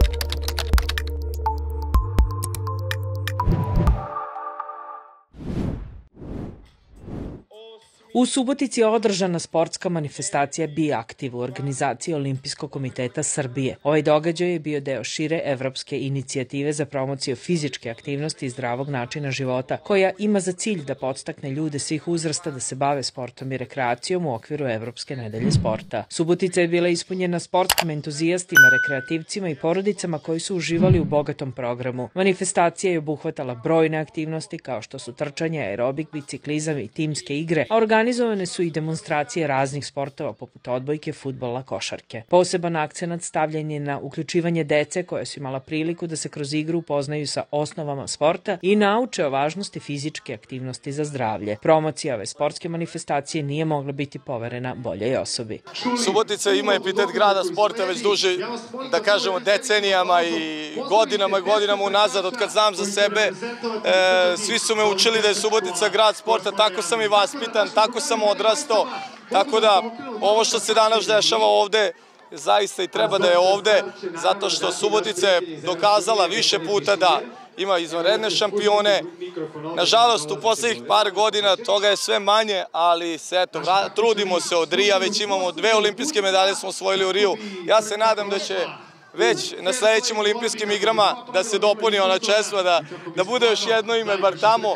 U Subotici je održana sportska manifestacija Be Active u organizaciji Olimpijskog komiteta Srbije. Ovaj događaj je bio deo šire evropske inicijative za promociju fizičke aktivnosti i zdravog načina života, koja ima za cilj da podstakne ljude svih uzrasta da se bave sportom i rekreacijom u okviru Evropske nedelje sporta. Subotica je bila ispunjena sportskim entuzijastima, rekreativcima i porodicama koji su uživali u bogatom programu. Manifestacija je obuhvatala brojne aktivnosti kao što su trčanje, aerobik, biciklizam i timske igre, a organizovane su i demonstracije raznih sportova poput odbojke, fudbala, košarke. Poseban akcenat stavljen je na uključivanje dece koja su imala priliku da se kroz igru upoznaju sa osnovama sporta i nauče o važnosti fizičke aktivnosti za zdravlje. Promocija ove sportske manifestacije nije mogla biti poverena boljoj osobi. Subotica ima epitet grada sporta već duže, da kažemo, decenijama i godinama unazad. Od kad znam za sebe, svi su me učili da je Subotica grad sporta, tako sam i vaspitan, tako sam odrastao, tako da ovo što se danas dešava ovde zaista i treba da je ovde, zato što Subotica je dokazala više puta da ima izvanredne šampione. Nažalost, u poslednjih par godina toga je sve manje, ali trudimo se od Rija, već imamo 2 olimpijske medalje smo osvojili u Riju. Ja se nadam da će već na sledećim olimpijskim igrama da se dopuni ona čestva, da bude još jedno ime bar tamo.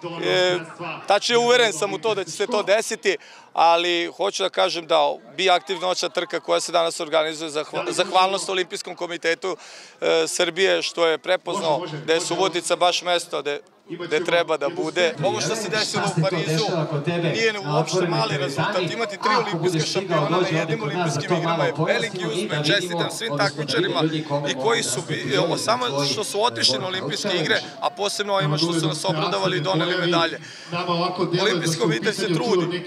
Tačnije, uveren sam u to da će se to desiti, ali hoću da kažem da Be Active noćna trka koja se danas organizuje, zahvalnost Olimpijskom komitetu Srbije što je prepoznao da je Subotica baš mesto gde treba da bude. Ovo što se desilo u Parizu nije uopšte mali rezultat. Imati 3 olimpijske šampiona na jednim olimpijskim igrama je veliki uspeh. Čestitam svim takmičarima i koji su, samo što su otišli na olimpijske igre, a posebno ovima što su nas obradovali i doneli medalje. Olimpijski komitet se trudi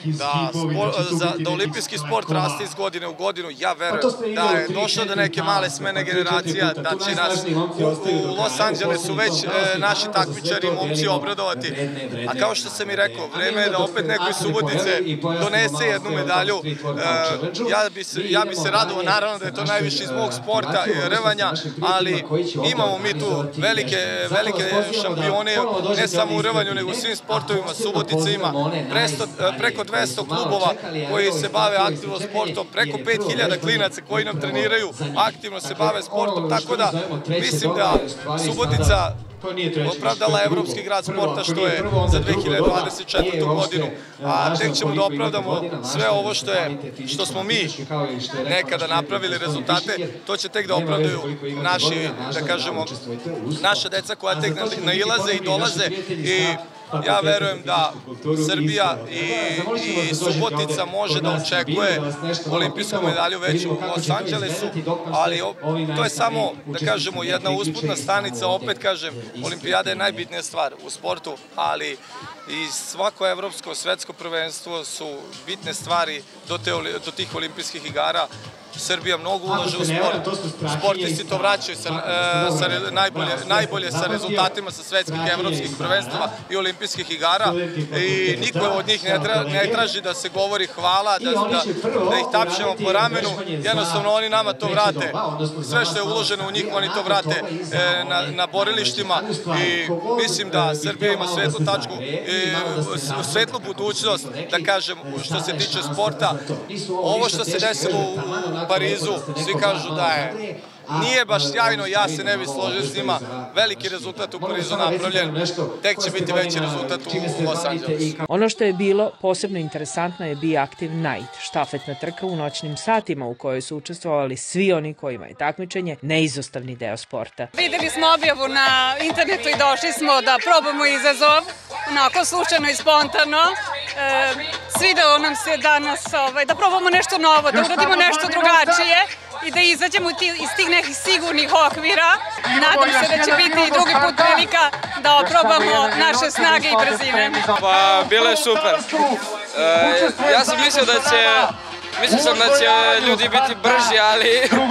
da olimpijski sport raste iz godine u godinu. Ja verujem da je došlo do neke male smene generacija, da će nas u Los Angelesu već naši takmičari obradovati, a kao što sam i rekao, vreme je da opet neko iz Subotice donese jednu medalju. Ja bi se radovao, naravno da je to najviše iz mog sporta i rvanja, ali imamo mi tu velike šampione, ne samo u rvanju, nego u svim sportovima. Subotica ima preko 200 klubova koji se bave aktivno sportom, preko 5000 klinaca koji nam treniraju, aktivno se bave sportom, tako da mislim da Subotica opravdala Evropski grad sporta što je za 2024. godinu, a tek ćemo da opravdamo sve ovo što smo mi nekada napravili rezultate, to će tek da opravdaju naši, da kažemo, naša deca koja tek nailaze i dolaze i ja verujem da Srbija i Subotica može da očekuje olimpijsku medalju već u Los Angelesu, ali to je samo, da kažemo, jedna usputna stanica. Opet kažem, olimpijada je najbitnija stvar u sportu, ali i svako evropsko, svetsko prvenstvo su bitne stvari do tih olimpijskih igara. Srbija mnogo ulaže u sport, sportisti to vraćaju najbolje sa rezultatima sa svetskih, evropskih prvenstava i olimpijskih igara i niko od njih ne traži da se govori hvala, da ih tapšemo po ramenu, jednostavno oni nama to vrate, sve što je uloženo u njih oni to vrate na borilištima i mislim da Srbija ima svetlu tačku, svetlu budućnost, da kažem, što se tiče sporta. Ovo što se desilo u Parizu, svi kažu da nije baš sjajno, ja se ne bih složio s njima. Veliki rezultat u Parizu napravljen, tek će biti veći rezultat u Los Angelesu. Ono što je bilo posebno interesantno je Be Active Night, štafetna trka u noćnim satima u kojoj su učestvovali svi oni kojima je takmičenje neizostavni deo sporta. Videli smo objavu na internetu i došli smo da probamo izazov, onako slučajno i spontano. Svidelo nam se danas da probamo nešto novo, da uradimo nešto drugačije i da izađemo iz tih nekih sigurnih okvira. Nadam se da će biti i drugi put prilika da oprobamo naše snage i brzine. Pa, bilo je super. Ja sam mislio da će ljudi biti brži, ali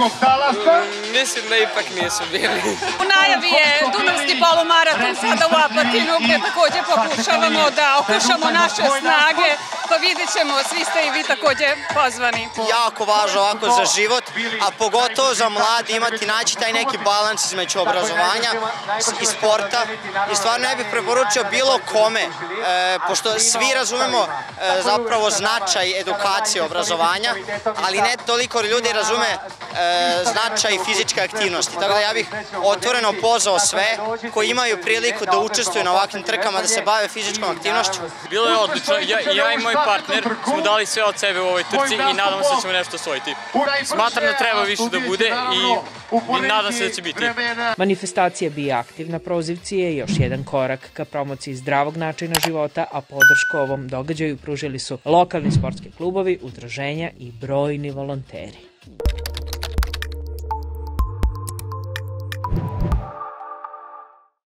mislim da ipak nisu bili. U najavi je Dunavski polumaraton sada u Apatinu, gde takođe pokušavamo da okušamo naše snage, pa vidjet ćemo, svi ste i vi takođe pozvani. Jako važno ovako za život, a pogotovo za mladi naći taj neki balans između obrazovanja i sporta. I stvarno ne bih preporučio bilo kome, pošto svi razumemo zapravo značaj edukacije obrazovanja, ali ne toliko ljudi razume značaj fizičke aktivnosti. Tako da ja bih otvoreno pozvao sve koji imaju priliku da učestvuju na ovakvim trkama, da se bave fizičkom aktivnošću. Bilo je odlično. Ja i moj partner smo dali sve od sebe u ovoj trci i nadamo se da ćemo nešto osvojiti. Smatram da treba više da bude i nadam se da će biti. Manifestacija Bi aktiv na prozivci je još jedan korak ka promociji zdravog načina života, a podršku ovom događaju pružili su lokalni sportski klubovi, udruženja i brojni volonteri.